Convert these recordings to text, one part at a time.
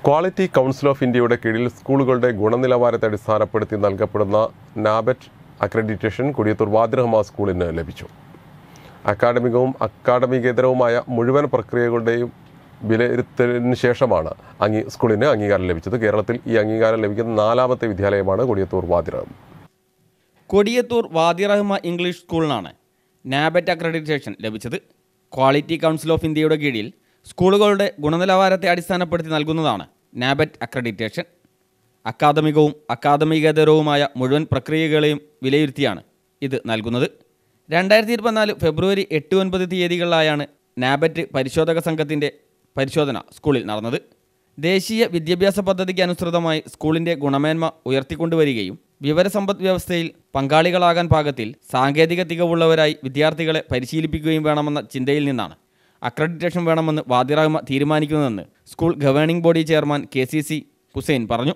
Quality council of ഇന്ത്യയുടെ കീഴിൽ സ്കൂളുകളുടെ ഗുണനിലവാരത്തെ അടിസ്ഥാനപ്പെടുത്തി നൽകപ്പെടുന്ന നാബെറ്റ് അക്രഡിറ്റേഷൻ കൊടിയത്തൂർ വാദിറഹ്മ സ്കൂളിന് ലഭിച്ചു. അക്കാഡമികവും അക്കാഡമികേതരവുമായ മുഴുവൻ പ്രക്രിയകളുടെയും വിലയിരുത്തലിന് ശേഷമാണ് സ്കൂളിന് അംഗീകാരം ലഭിച്ചത്. കേരളത്തിൽ ഈ അംഗീകാരം ലഭിക്കുന്ന 4ാമത്തെ വിദ്യാലയമാണ് കൊടിയത്തൂർ വാദിറഹ്മ. കൊടിയത്തൂർ വാദിറഹ്മ ഇംഗ്ലീഷ് സ്കൂളിനാണ് നാബെറ്റ് അക്രഡിറ്റേഷൻ ലഭിച്ചത്. ക്വാളിറ്റി കൗൺസിൽ ഓഫ് ഇന്ത്യയുടെ കീഴിൽ സ്കൂളുകളുടെ ഗുണനിലവാരത്തെ അടിസ്ഥാനപ്പെടുത്തി നൽകുന്നതാണ് നാബെറ്റ് അക്രഡിറ്റേഷൻ. അക്കാദമികവും അക്കാദമികേതരവുമായ മുഴുവൻ പ്രക്രിയകളെയും വിലയിരുത്തിയാണ് ഇത് നൽകുന്നത്. 2024 ഫെബ്രുവരി 8-9 തീയതികളിലായാണ് നാബെറ്റ് പരിശോധക സംഘത്തിൻ്റെ പരിശോധന സ്കൂളിൽ നടന്നത്. ദേശീയ വിദ്യാഭ്യാസ പദ്ധതിക്ക് അനുസൃതമായി സ്കൂളിൻ്റെ ഗുണമേന്മ ഉയർത്തിക്കൊണ്ടുവരികയും വിവരസമ്പദ് വ്യവസ്ഥയിൽ പങ്കാളികളാകാൻ പാകത്തിൽ സാങ്കേതിക തികവുള്ളവരായി വിദ്യാർത്ഥികളെ പരിശീലിപ്പിക്കുകയും വേണമെന്ന ചിന്തയിൽ നിന്നാണ് അക്രഡിറ്റേഷൻ വേണമെന്ന് വാദിറഹ്മ തീരുമാനിക്കുന്നതെന്ന് school governing body chairman KCC Hussain പറഞ്ഞു.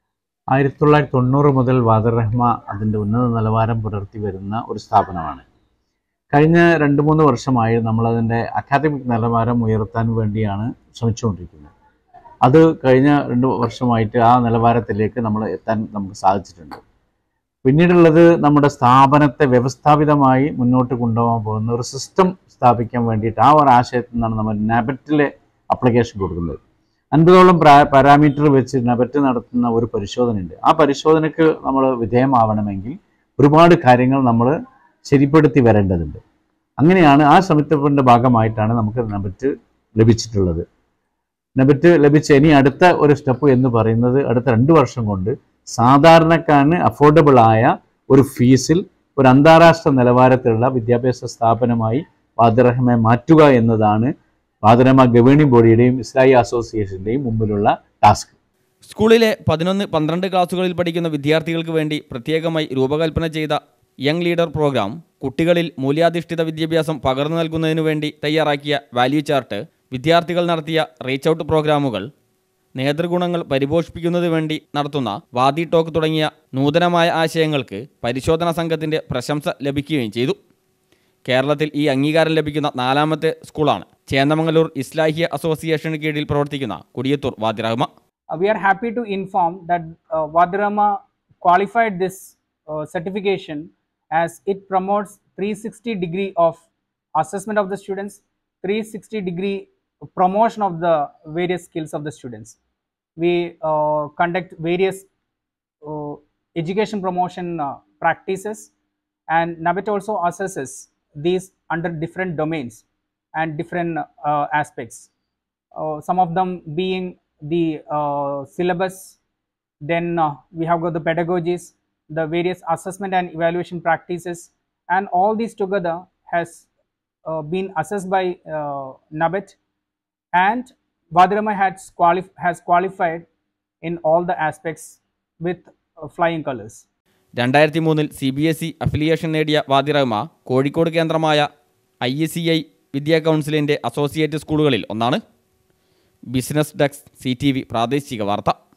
1990 മുതൽ വാദിറഹ്മ അതിൻ്റെ ഉന്നത നിലവാരം പുലർത്തി വരുന്ന ഒരു സ്ഥാപനമാണ്. കഴിഞ്ഞ 2-3 വർഷമായി നമ്മളതിൻ്റെ അക്കാദമിക് നിലവാരം ഉയർത്താൻ വേണ്ടിയാണ് ശ്രമിച്ചുകൊണ്ടിരിക്കുന്നത്. അത് കഴിഞ്ഞ 2 വർഷമായിട്ട് ആ നിലവാരത്തിലേക്ക് നമ്മൾ എത്താൻ നമുക്ക് സാധിച്ചിട്ടുണ്ട്. പിന്നീടുള്ളത് നമ്മുടെ സ്ഥാപനത്തെ വ്യവസ്ഥാപിതമായി മുന്നോട്ട് കൊണ്ടുപോകാൻ പോകുന്ന ഒരു സിസ്റ്റം സ്ഥാപിക്കാൻ വേണ്ടിയിട്ട് ആ ഒരു ആശയത്തിൽ നിന്നാണ് നമ്മൾ നാബെറ്റിലെ അപ്ലിക്കേഷൻ കൊടുക്കുന്നത്. 50ഓളം പാരാമീറ്റർ വെച്ച് നാബെറ്റ് നടത്തുന്ന ഒരു പരിശോധനയുണ്ട്. ആ പരിശോധനയ്ക്ക് നമ്മൾ വിധേയമാവണമെങ്കിൽ ഒരുപാട് കാര്യങ്ങൾ നമ്മൾ ശരിപ്പെടുത്തി വരേണ്ടതുണ്ട്. അങ്ങനെയാണ് ആ ശ്രമത്തിൻ്റെ ഭാഗമായിട്ടാണ് നമുക്ക് നാബെറ്റ് ലഭിച്ചിട്ടുള്ളത്. നാബെറ്റ് ലഭിച്ച ഇനി അടുത്ത ഒരു സ്റ്റെപ്പ് എന്ന് പറയുന്നത് അടുത്ത 2 വർഷം കൊണ്ട് സാധാരണക്കാരന് അഫോർഡബിളായ ഒരു ഫീസിൽ ഒരു അന്താരാഷ്ട്ര നിലവാരത്തിലുള്ള വിദ്യാഭ്യാസ സ്ഥാപനമായി വാദിറഹ്മയെ മാറ്റുക എന്നതാണ് വാദിറഹ്മ ഗവേണിംഗ് ബോഡിയുടെയും ഇസ്ലാഹി അസോസിയേഷൻ്റെയും മുമ്പിലുള്ള ടാസ്ക്. സ്കൂളിലെ 11-12 ക്ലാസുകളിൽ പഠിക്കുന്ന വിദ്യാർത്ഥികൾക്ക് വേണ്ടി പ്രത്യേകമായി രൂപകൽപ്പന ചെയ്ത യങ് ലീഡർ പ്രോഗ്രാം, കുട്ടികളിൽ മൂല്യാധിഷ്ഠിത വിദ്യാഭ്യാസം പകർന്നു നൽകുന്നതിനു വേണ്ടി തയ്യാറാക്കിയ വാല്യൂ ചാർട്ട്, വിദ്യാർത്ഥികൾ നടത്തിയ റീച്ച് ഔട്ട് പ്രോഗ്രാമുകൾ, നേതൃഗുണങ്ങൾ പരിപോഷിപ്പിക്കുന്നതിന് വേണ്ടി നടത്തുന്ന വാദി ടോക്ക് തുടങ്ങിയ നൂതനമായ ആശയങ്ങൾക്ക് പരിശോധനാ സംഘത്തിൻ്റെ പ്രശംസ ലഭിക്കുകയും ചെയ്തു. കേരളത്തിൽ ഈ അംഗീകാരം ലഭിക്കുന്ന 4ാമത്തെ സ്കൂളാണ് ചേന്ദമംഗലൂർ ഇസ്ലാഹി അസോസിയേഷന് കീഴിൽ പ്രവർത്തിക്കുന്ന Kodiyathur Wadirahma. We are happy to inform that Vadirahma qualified this certification as it promotes 360-degree of assessment of the students, 360-degree promotion of the various skills of the students. We conduct various education promotion practices, and NABET also assesses these under different domains and different aspects. Some of them being the syllabus, then we have got the pedagogies, the various assessment and evaluation practices, and all these together has been assessed by NABET, and Vadirahma has qualified in all the aspects with flying colors. 2003 CBSE affiliation നേടിയ വാദിറഹ്മ കോഴിക്കോട് കേന്ദ്രമായ IECI വിദ്യാ കൗൺസിലിൻ്റെ associate സ്കൂളുകളിൽ ഒന്നാണ്. Business desk CTV പ്രാദേശിക വാർത്ത.